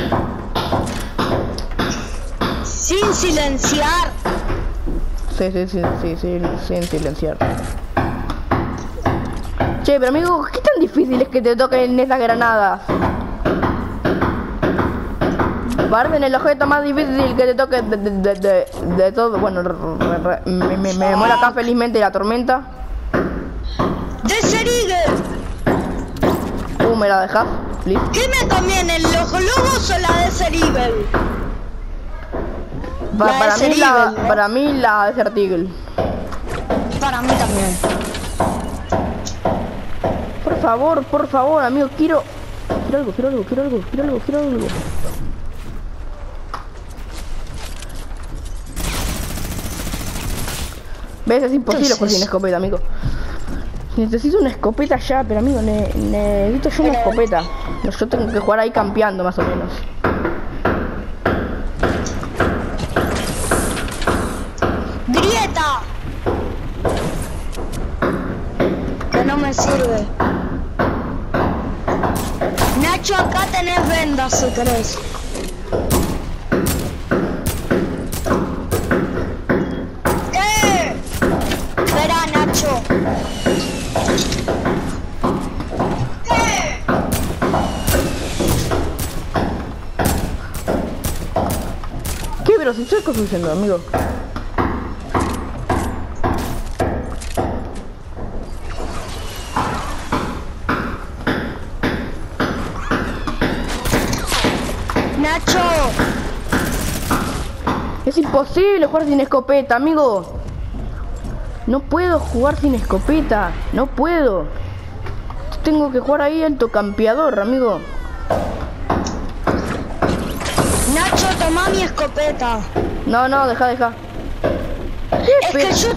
[SPEAKER 2] Sin silenciar.
[SPEAKER 1] Sí, sí, sí, sí, sí, sin silenciar. Che, pero amigo, ¿qué tan difícil es que te toquen esas granadas? Parecen el objeto más difícil que te toque de, de, de, de, de todo. Bueno, re, re, me, me, me muero acá felizmente la tormenta.
[SPEAKER 2] Desert Eagle.
[SPEAKER 1] Uh, me la dejas, please.
[SPEAKER 2] ¿Qué me conviene, los globos o la Desert Eagle?
[SPEAKER 1] Pa-
[SPEAKER 2] La
[SPEAKER 1] para, mí
[SPEAKER 2] Desert
[SPEAKER 1] la,
[SPEAKER 2] Eagle, ¿no?
[SPEAKER 1] para mí la Desert Eagle.
[SPEAKER 2] Para mí también.
[SPEAKER 1] Por favor, por favor, amigo, quiero Quiero algo, quiero algo, quiero algo, quiero algo, quiero algo. ¿Ves? Es imposible jugar sin escopeta, amigo. Necesito una escopeta ya, pero amigo, ne necesito yo una escopeta. Yo tengo que jugar ahí campeando más o menos.
[SPEAKER 2] ¡Grieta! Que no me sirve. Nacho, acá tenés vendas si querés. ¡Eh! Verá, Nacho.
[SPEAKER 1] ¿Qué? Pero si estoy construyendo, amigo.
[SPEAKER 2] Nacho.
[SPEAKER 1] Es imposible jugar sin escopeta, amigo. No puedo jugar sin escopeta. No puedo. Tengo que jugar ahí alto campeador, amigo.
[SPEAKER 2] Nacho, toma mi escopeta.
[SPEAKER 1] No, no, deja, deja.
[SPEAKER 2] Es que yo...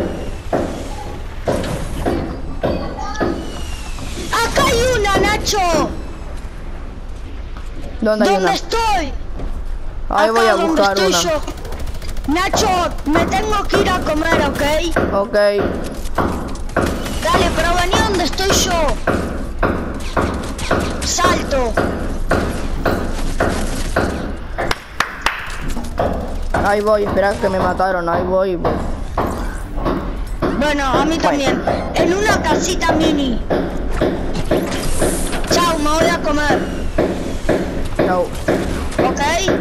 [SPEAKER 2] Acá hay una, Nacho.
[SPEAKER 1] ¿Dónde hay
[SPEAKER 2] ¿Dónde
[SPEAKER 1] una?
[SPEAKER 2] estoy?
[SPEAKER 1] Ahí voy a
[SPEAKER 2] Acá donde
[SPEAKER 1] buscar
[SPEAKER 2] estoy
[SPEAKER 1] una.
[SPEAKER 2] yo. Nacho, me tengo que ir a comer, ¿ok?
[SPEAKER 1] Ok.
[SPEAKER 2] Dale, pero vení donde estoy yo. Salto.
[SPEAKER 1] Ahí voy, espera que me mataron. Ahí voy. voy.
[SPEAKER 2] Bueno, a mí también. En una casita mini. Chao, me voy a comer.
[SPEAKER 1] Chao.
[SPEAKER 2] ¿Ok?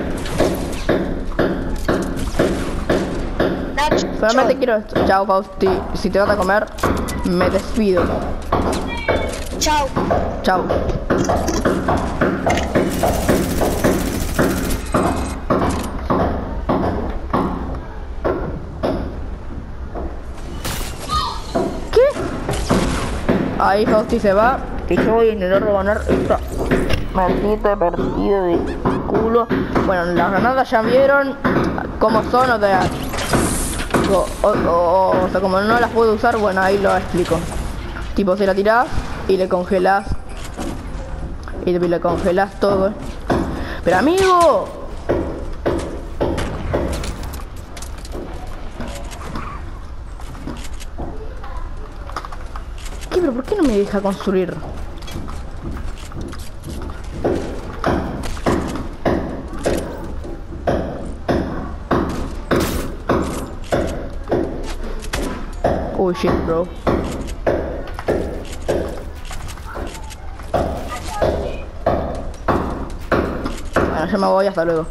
[SPEAKER 2] Nacho.
[SPEAKER 1] Solamente quiero esto. Chao, Fausti. Si te vas a comer, me despido.
[SPEAKER 2] Chao.
[SPEAKER 1] Chao. ¿Qué? Ahí Fausti se va. Y yo voy a intentar ganar esta maldita partida de culo. Bueno, las granadas ya vieron cómo son, o sea, o, o, o, o sea, como no las puedo usar, bueno, ahí lo explico. Tipo, se la tirás y le congelás. Y le congelás todo. Pero amigo, ¿qué? ¿Pero por qué no me deja construir? Oh shit, bro. Bueno, ya me voy, hasta luego.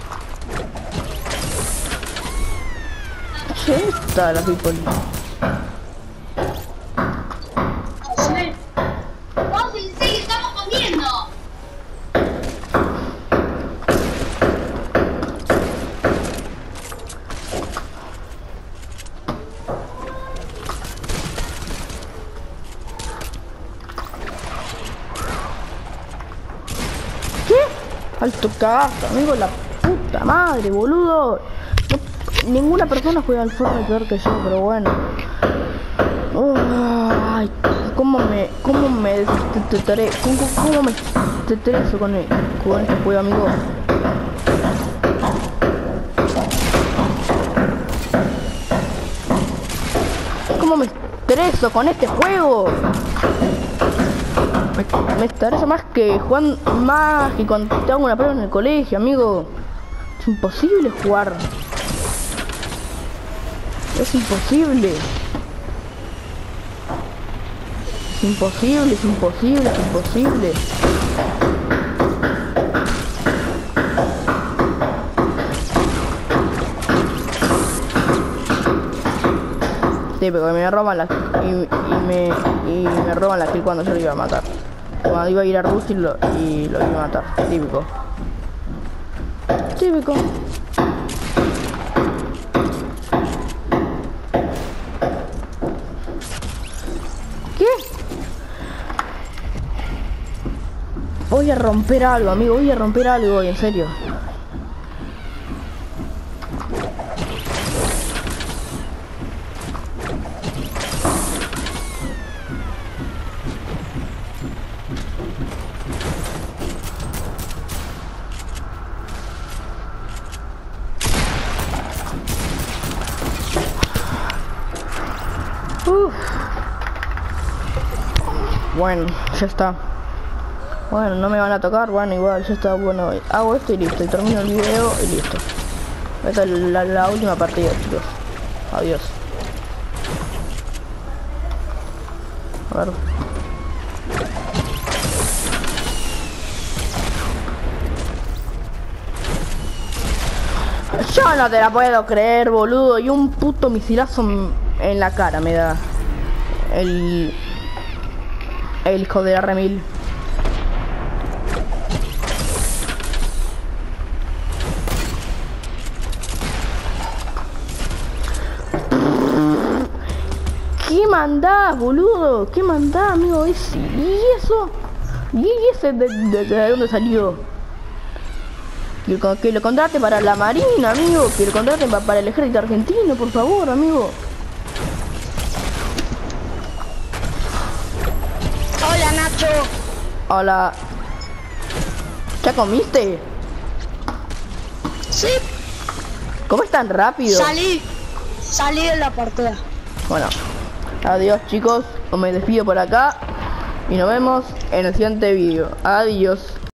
[SPEAKER 1] ¿Qué está la people?
[SPEAKER 3] Vos pensé que estamos comiendo.
[SPEAKER 1] Alto cagazo, amigo, la puta madre, boludo. No, ninguna persona juega al Fortnite peor que yo, pero bueno. Oh, ay, cómo me, cómo me desestresaré, cómo, cómo me estreso con, el, con este juego, amigo. Cómo me estreso con este juego. Me, me estresa más que jugando, más que cuando te hago una prueba en el colegio, amigo. Es imposible jugar. Es imposible. Es imposible, es imposible, es imposible. Sí, porque me roban la y, y me y me roban la kill cuando yo lo iba a matar. Cuando iba a ir a Rush y lo, y lo iba a matar. Típico. Típico. ¿Qué? Voy a romper algo, amigo, voy a romper algo, en serio. Uf. Bueno, ya está. Bueno, no me van a tocar, bueno, igual, ya está, bueno, hago esto y listo, y termino el video y listo. Esta es la, la última partida, chicos. Adiós. A ver. Yo no te la puedo creer, boludo, y un puto misilazo en la cara me da. El... El hijo de R mil. ¿Qué mandás, boludo? ¿Qué mandás, amigo? Ese? ¿Y eso? ¿Y ese de, de, de dónde salió? Que, que lo contrate para la marina, amigo. Que lo contrate para, para el ejército argentino, por favor, amigo.
[SPEAKER 2] Hola, Nacho.
[SPEAKER 1] Hola. ¿Ya comiste?
[SPEAKER 2] Sí.
[SPEAKER 1] ¿Cómo es tan rápido?
[SPEAKER 2] Salí. Salí de la partida.
[SPEAKER 1] Bueno. Adiós, chicos. Me despido por acá. Y nos vemos en el siguiente video. Adiós.